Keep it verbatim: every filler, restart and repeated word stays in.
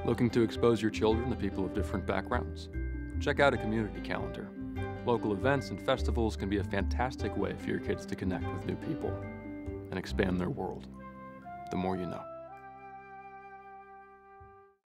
Looking to expose your children to people of different backgrounds? Check out a community calendar. Local events and festivals can be a fantastic way for your kids to connect with new people and expand their world. The more you know.